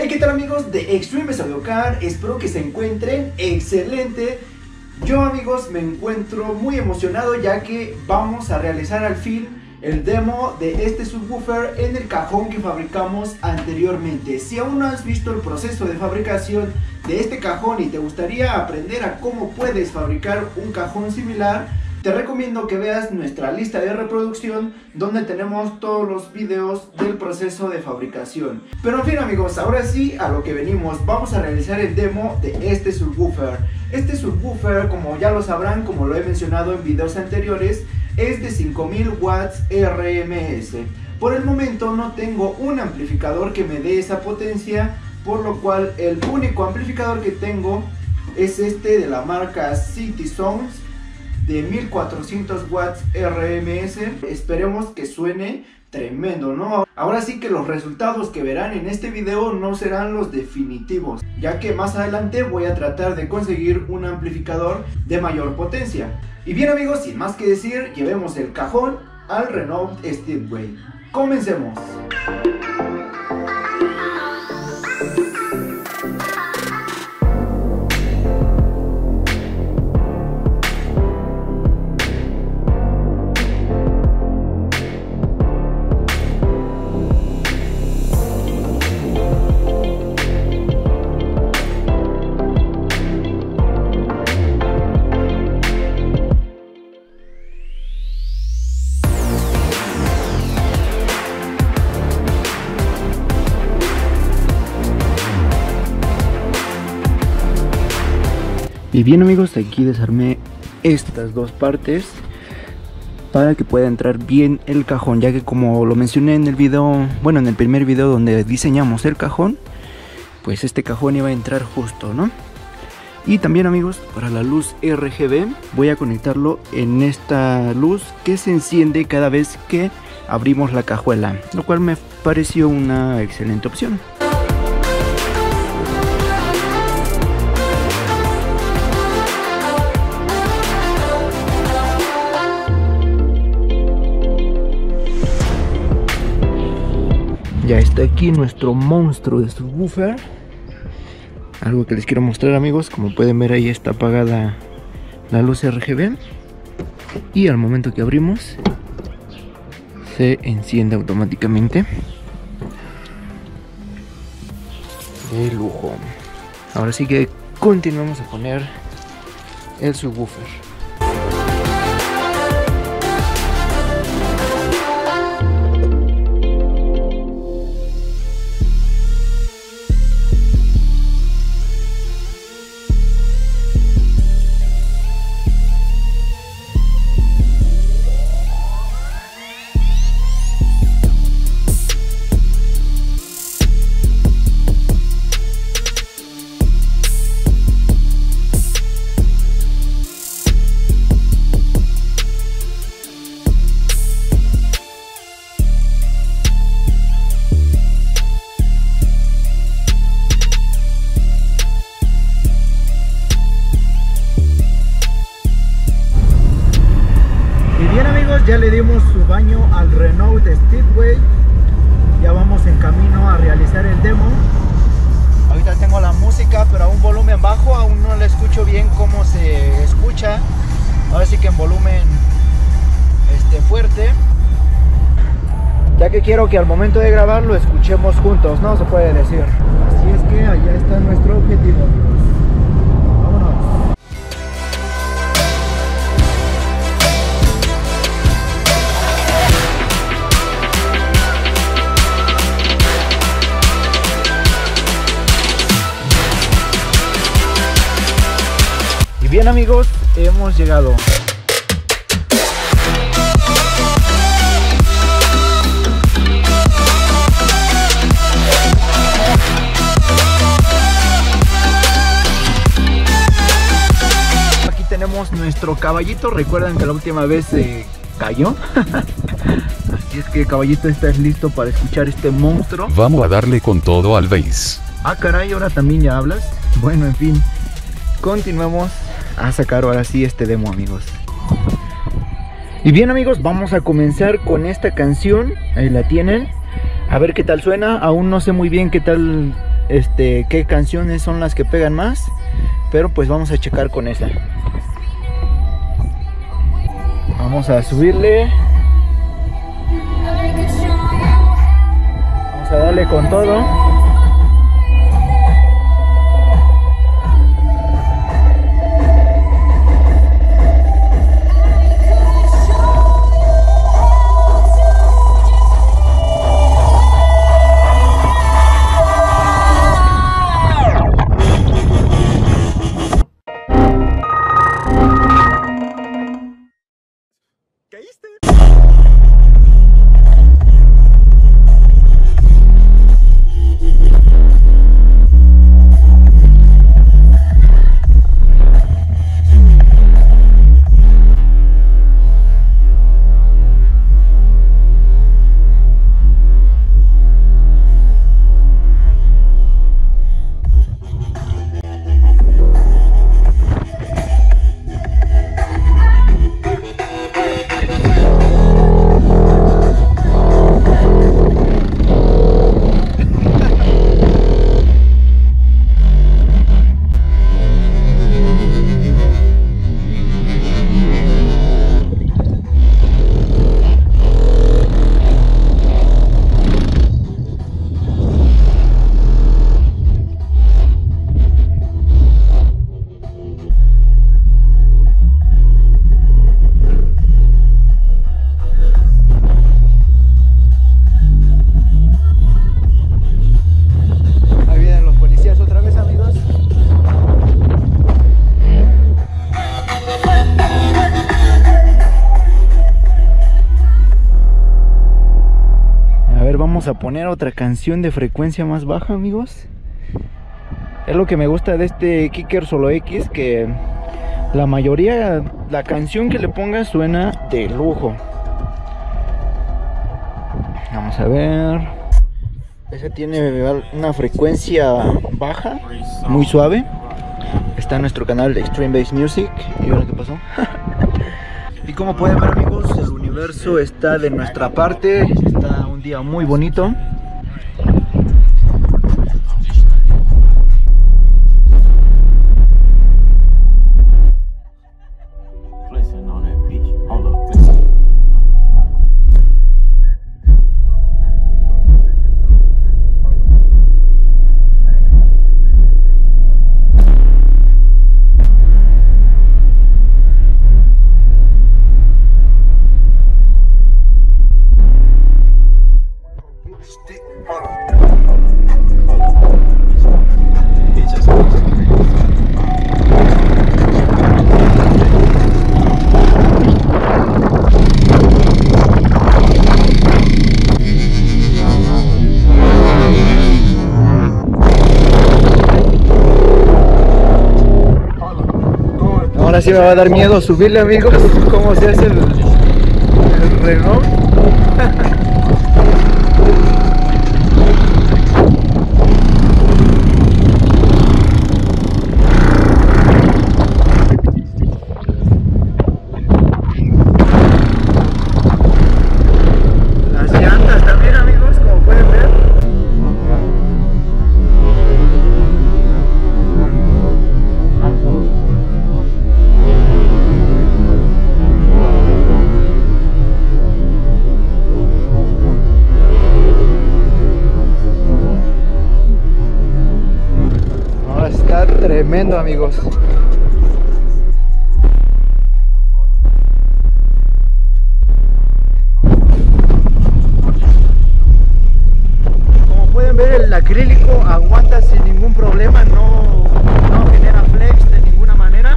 Hey, ¿qué tal amigos de Extreme Audio Car? Espero que se encuentren excelente. Yo amigos me encuentro muy emocionado ya que vamos a realizar al fin el demo de este subwoofer en el cajón que fabricamos anteriormente. Si aún no has visto el proceso de fabricación de este cajón y te gustaría aprender a cómo puedes fabricar un cajón similar, te recomiendo que veas nuestra lista de reproducción donde tenemos todos los videos del proceso de fabricación. Pero en fin amigos, ahora sí a lo que venimos, vamos a realizar el demo de este subwoofer. Este subwoofer, como ya lo sabrán, como lo he mencionado en videos anteriores, es de 5000 watts RMS. Por el momento no tengo un amplificador que me dé esa potencia, por lo cual el único amplificador que tengo es este de la marca City Sounds de 1400 watts RMS. Esperemos que suene tremendo, ¿no? Ahora sí que los resultados que verán en este video no serán los definitivos, ya que más adelante voy a tratar de conseguir un amplificador de mayor potencia. Y bien amigos, sin más que decir, llevemos el cajón al Renault Speedway. Comencemos. Y bien amigos, aquí desarmé estas dos partes para que pueda entrar bien el cajón, ya que como lo mencioné en el video, bueno, en el primer video donde diseñamos el cajón, pues este cajón iba a entrar justo, ¿no? Y también amigos, para la luz RGB voy a conectarlo en esta luz que se enciende cada vez que abrimos la cajuela, lo cual me pareció una excelente opción. Ya está aquí nuestro monstruo de subwoofer. Algo que les quiero mostrar amigos, como pueden ver ahí está apagada la luz RGB y al momento que abrimos se enciende automáticamente. De lujo. Ahora sí que continuamos a poner el subwoofer. Ya le dimos su baño al Renault Speedway. Ya vamos en camino a realizar el demo. Ahorita tengo la música pero a un volumen bajo, aún no la escucho bien cómo se escucha. Ahora sí que en volumen fuerte, ya que quiero que al momento de grabar lo escuchemos juntos, ¿no? Se puede decir. Así es que allá está nuestro objetivo. Bien amigos, hemos llegado. Aquí tenemos nuestro caballito. Recuerdan que la última vez se cayó. Así es que caballito, estás listo para escuchar este monstruo. Vamos a darle con todo al bass. Ah caray, ahora también ya hablas. Bueno, en fin, continuamos a sacar ahora sí este demo amigos. Y bien amigos, vamos a comenzar con esta canción. Ahí la tienen. A ver qué tal suena. Aún no sé muy bien qué tal qué canciones son las que pegan más, pero pues vamos a checar con esta. Vamos a subirle. Vamos a darle con todo. Vamos a poner otra canción de frecuencia más baja, amigos. Es lo que me gusta de este Kicker Solo X, que la mayoría, la canción que le pongas suena de lujo. Vamos a ver. Ese tiene una frecuencia baja, muy suave. Está en nuestro canal de Extreme Bass Music. ¿Y ahora qué pasó? Y como pueden ver, amigos, el universo está de nuestra parte. Está un día muy bonito. Ahora sí me va a dar miedo subirle, amigos. ¿Cómo se hace el reloj? Las llantas también, amigos, como pueden ver. Tremendo, amigos. Como pueden ver, el acrílico aguanta sin ningún problema, no genera flex de ninguna manera.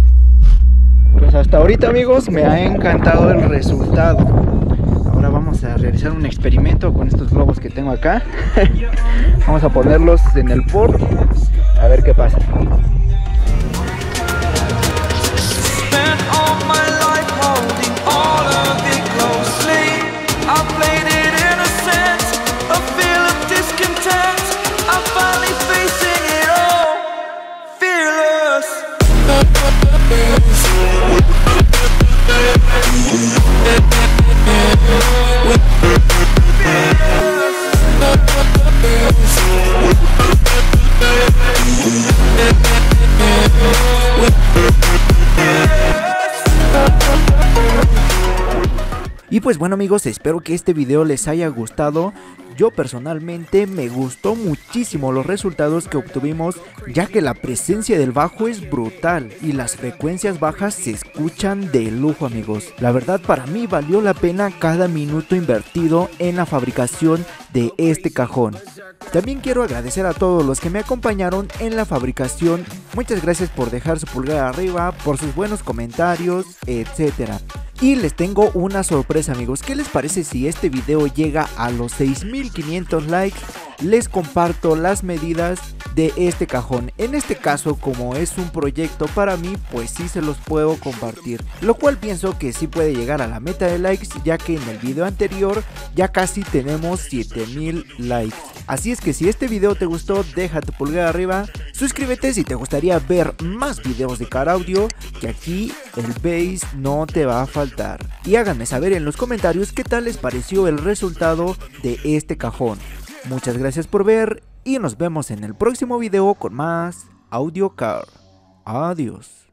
Hasta ahorita, amigos, me ha encantado el resultado. Ahora vamos a realizar un experimento con estos globos que tengo acá. Vamos a ponerlos en el port, a ver qué pasa. Y pues bueno amigos, espero que este video les haya gustado. Yo personalmente me gustó muchísimo los resultados que obtuvimos, ya que la presencia del bajo es brutal y las frecuencias bajas se escuchan de lujo amigos. La verdad para mí valió la pena cada minuto invertido en la fabricación de este cajón. También quiero agradecer a todos los que me acompañaron en la fabricación. Muchas gracias por dejar su pulgar arriba, por sus buenos comentarios, etcétera. Y les tengo una sorpresa amigos, ¿qué les parece si este video llega a los 6500 likes? Les comparto las medidas de este cajón. En este caso, como es un proyecto para mí, pues sí se los puedo compartir, lo cual pienso que sí puede llegar a la meta de likes, ya que en el video anterior ya casi tenemos 7000 likes. Así es que si este video te gustó, deja tu pulgar arriba, suscríbete si te gustaría ver más videos de Car Audio, que aquí el bass no te va a faltar. Y háganme saber en los comentarios qué tal les pareció el resultado de este cajón. Muchas gracias por ver y nos vemos en el próximo video con más Audio Car. Adiós.